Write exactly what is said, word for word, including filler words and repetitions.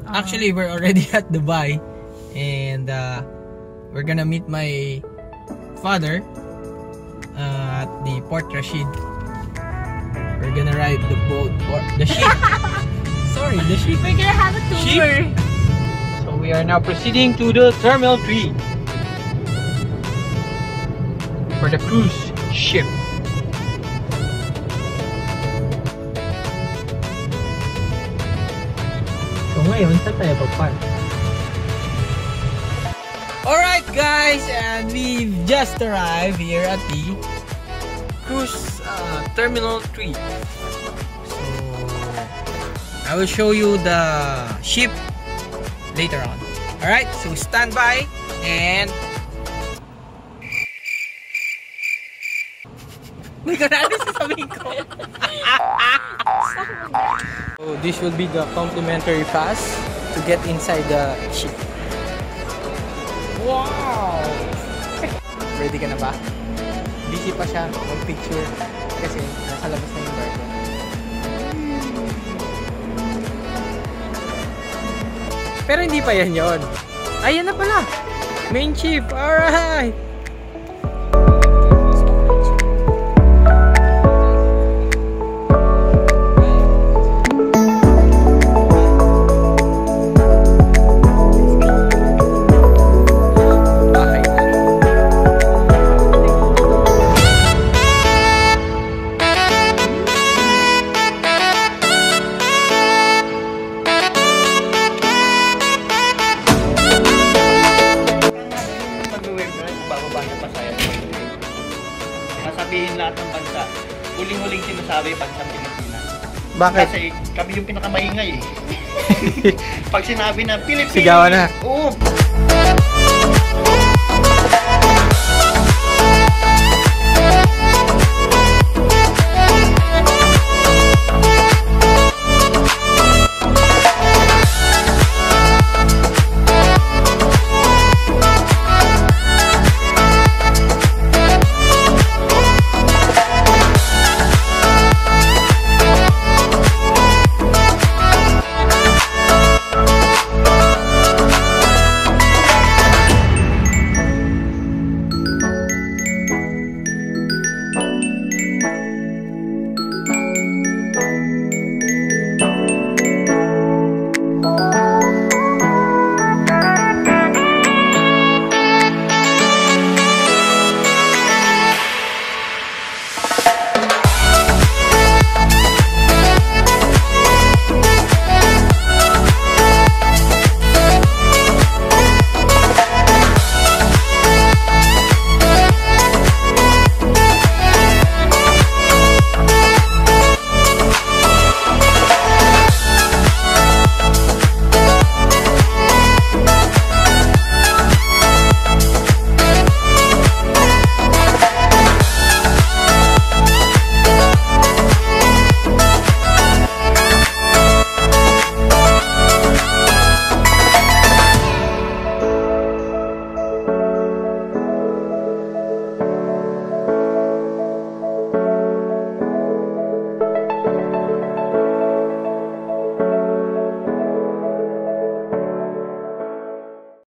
Actually, we're already at Dubai, and uh, we're gonna meet my father uh, at the Port Rashid. We're gonna ride the boat or the ship. Sorry, the ship. We're gonna have a tour. Ship. So we are now proceeding to the Terminal three for the cruise ship. So ngayon, saan tayo pagpark? Alright guys, and we've just arrived here at the cruise uh, Terminal three. So I will show you the ship later on. Alright, so stand by and may ganaan sa sabihin ko. So this will be the complimentary pass to get inside the ship. Wow! Ready ka na ba? Busy pa siya mag-picture kasi nasa labas na yung barko. Pero hindi pa yan yun. Ayan na pala! Main ship! Alright! Sabihin lahat ng bansa, huling-huling sinasabi bansang Pilipinas. Bakit? Kasi kami yung pinakamaingay eh. Pag sinabi na Pilipinas, sigawan na. Oo.